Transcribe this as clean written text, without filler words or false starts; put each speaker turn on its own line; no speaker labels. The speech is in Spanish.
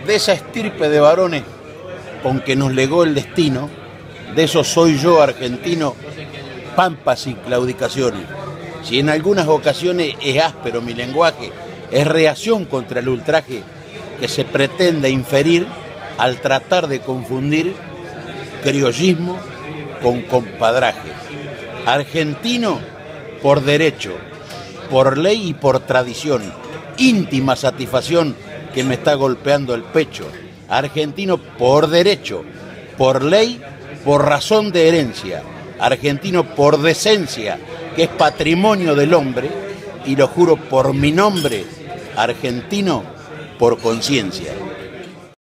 de esa estirpe de varones con que nos legó el destino, de eso soy yo, argentino, pampas y claudicaciones. Si en algunas ocasiones es áspero mi lenguaje, es reacción contra el ultraje que se pretende inferir al tratar de confundir criollismo con compadraje. Argentino por derecho, por ley y por tradición, íntima satisfacción que me está golpeando el pecho. Argentino por derecho, por ley, por razón de herencia. Argentino por decencia, que es patrimonio del hombre, y lo juro por mi nombre, argentino por conciencia.